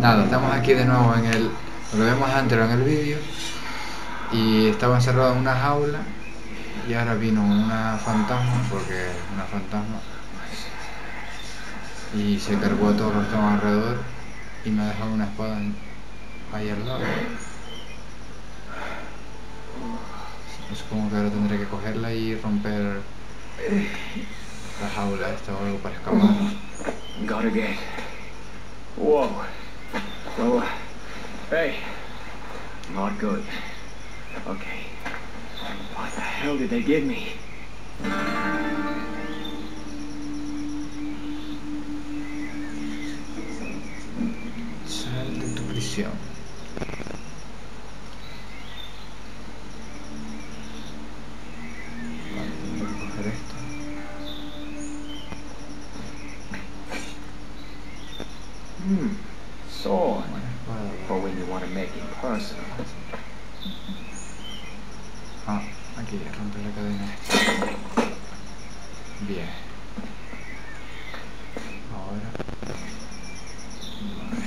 Nada, estamos aquí de nuevo en el... Lo que vemos antes en el vídeo. Y estaba encerrado en una jaula. Y ahora vino una fantasma, porque es una fantasma. Y se cargó a todos los que estaban alrededor. Y me ha dejado una espada ahí al lado. Supongo que ahora tendré que cogerla y romper la jaula esta o algo para escapar. Gotta get. Whoa. Whoa. Hey. Not good. Okay. What the hell did they give me? Sal de tu prisión. Vale, tengo que coger esto. Sword. Buena espada. For when you want to make it personal. Ah, aquí, rompe la cadena esta. Bien. Ahora. Vale.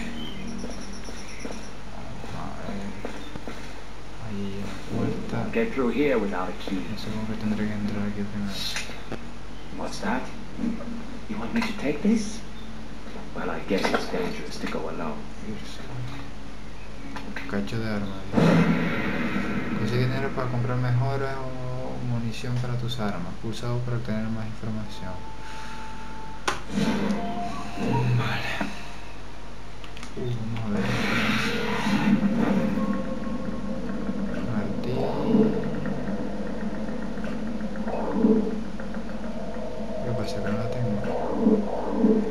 Vamos a ver. Ahí la puerta. Get through here without a key. Supongo que tendré que entrar aquí primero. What's that? You want me to take this? Well, I guess it's dangerous to go alone. Cacho de arma. Consigue dinero para comprar mejoras o munición para tus armas. Pulsado para obtener más información. Vale. Vamos a ver. Martillo. ¿Qué pasa? Que no la tengo.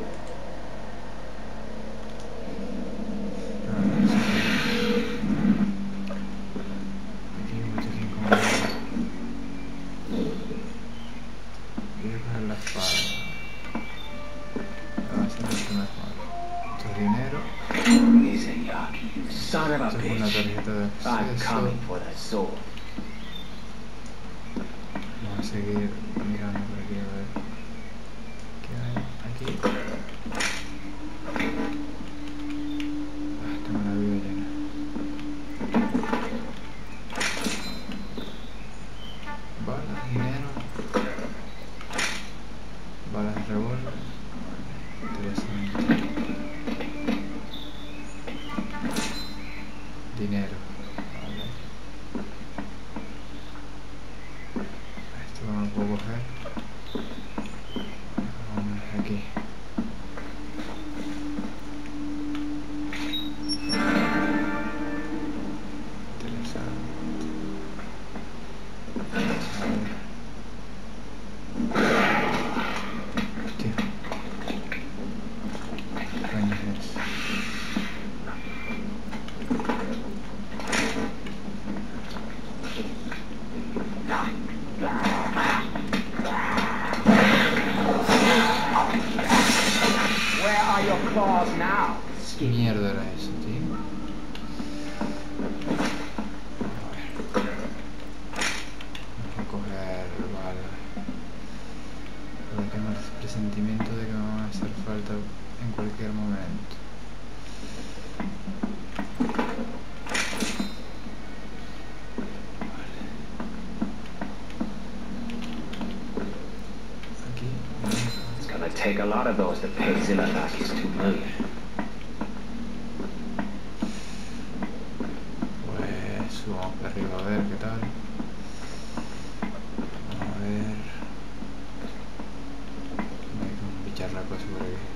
Son of a Tengo una bitch. tarjeta de I'm acceso. coming for that sword. Vamos a seguir mirando por aquí a ver qué hay aquí. Tengo la vida llena. Balas, dinero. Balas de revólver. Interesante. Dinero. Vale. Esto no lo puedo coger. Vamos aquí. Interesante. Hostia. ¿Qué coño es eso? Where are your claws now? ¿Qué mierda era eso, tío? Vamos a coger balas. Pero tengo el presentimiento de que me van a hacer falta en cualquier momento. Aquí. It's gonna take a lot of those to pay Zilla back his 2 million. Pues subamos para arriba a ver qué tal. A ver. Hay que pichar la cosa por aquí.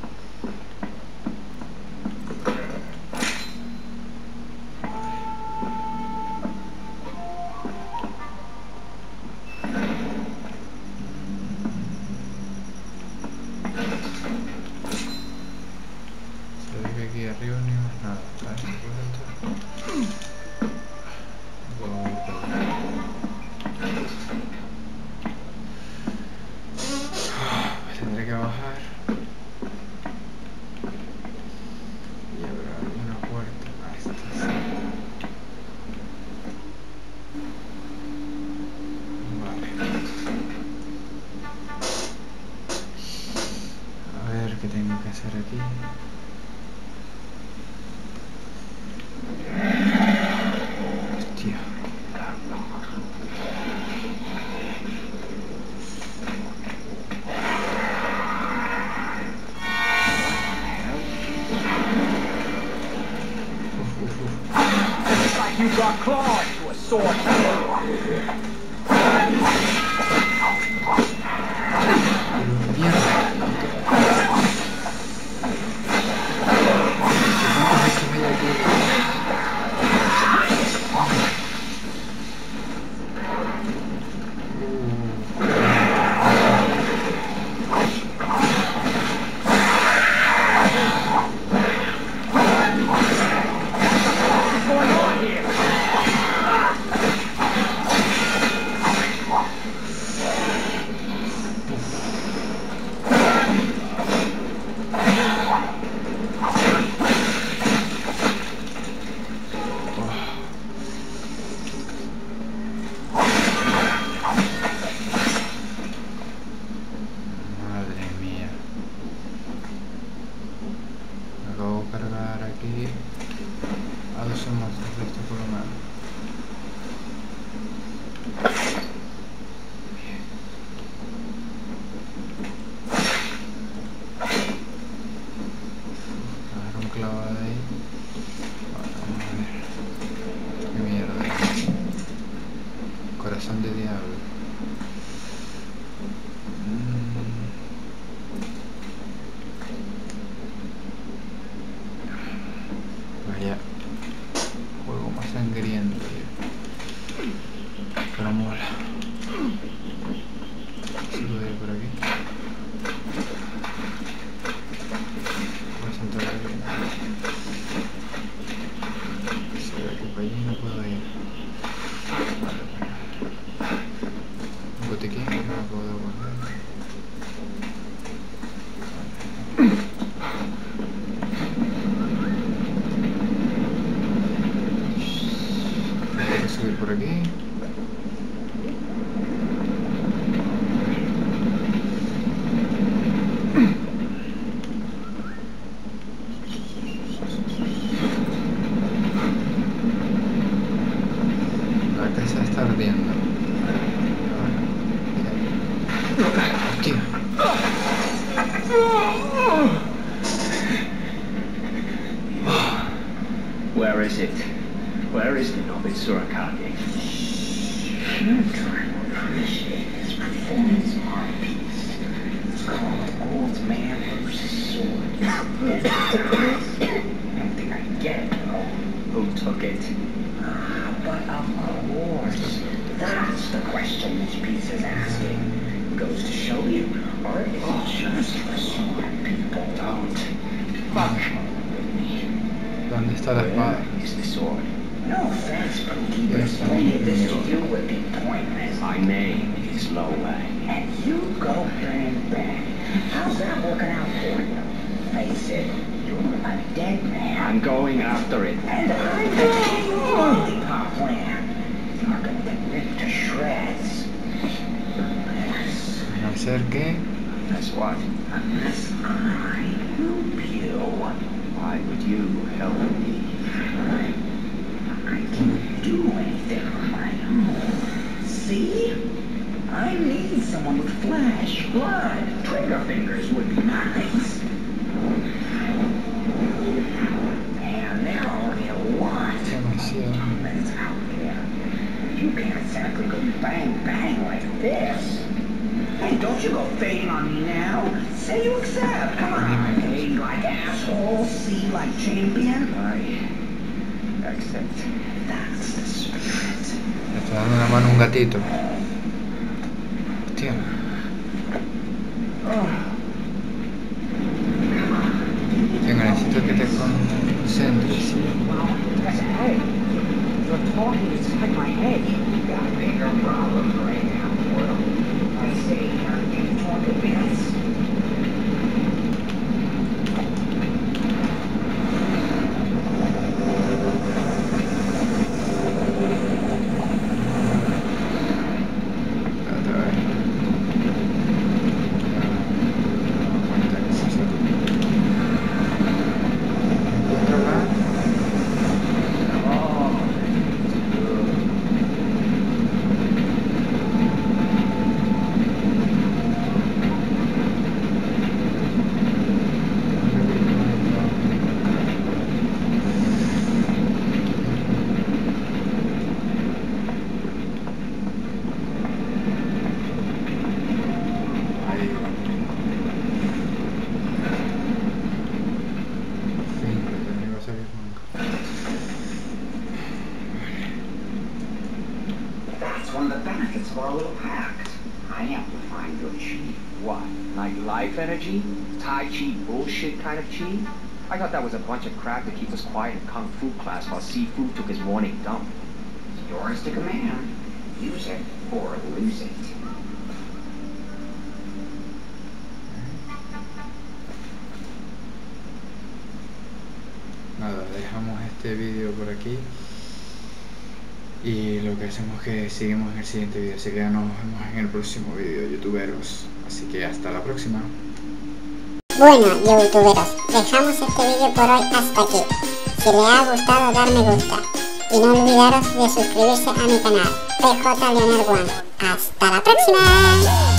Se ve que aquí arriba ni más nada, ¿vale? ¿Se puede entrar? Voy a ir por aquí. you got claws to a sword. Mierda. ¿Cuántos bichos hay aquí? Corazón de diablo. Vaya juego más sangriento, pero mola. Si puedo ir por aquí. Voy a sentar aquí. Se ve que para allí no puedo ir. Vale. Un botiquín que no puedo guardar. Voy a subir por aquí. La casa está ardiendo. Hostia. Where is it? Where is the Nobit Surakage? You're trying to appreciate his performance art piece. It's called Old Man vs. Sword. I don't think I get it, though. Who took it? But of course, that's the question this piece is asking. Goes to show you, art isn't just for smart people. Don't. Fuck. ¿Dónde está la espada? Where is the sword? No offense, Pookie, but explaining this to you would be pointless. My name is Loway. And you go bang bang. How's that working out for you? Face it, you're a dead man. I'm going after it. And I'm the lollipop land. You're gonna get ripped to shreds. No ser que. That's what? Unless I help you. Why would you help me? I can't do anything on my own. See? I need someone with flash, blood, trigger fingers would be nice. And there are only a lot of minutes out there. You can't exactly go bang bang like this. Hey, don't you go fading on me now. Say you accept. Come on. A like asshole, C like champion. I accept. That's the spirit. Le está dando una mano a un gatito. Hostia. Venga, necesito que te concentres. Well, that's a head. You're talking inside my head. You got a bigger problem right now, Portal. I say, can you talk a bit? one of the benefits of our little pact. I amplify your chi. What? Like life energy? Tai Chi bullshit kind of chi? I thought that was a bunch of crap to keep us quiet in Kung Fu class while Sifu took his morning dump. It's yours to command. Use it or lose it. Nada, dejamos este vídeo por aquí y lo que hacemos es que seguimos en el siguiente vídeo, así que nos vemos en el próximo vídeo, youtuberos, así que hasta la próxima. Bueno, youtuberos, dejamos este vídeo por hoy hasta aquí. Si les ha gustado, dar me gusta y no olvidaros de suscribirse a mi canal PJ Leonard One. ¡Hasta la próxima!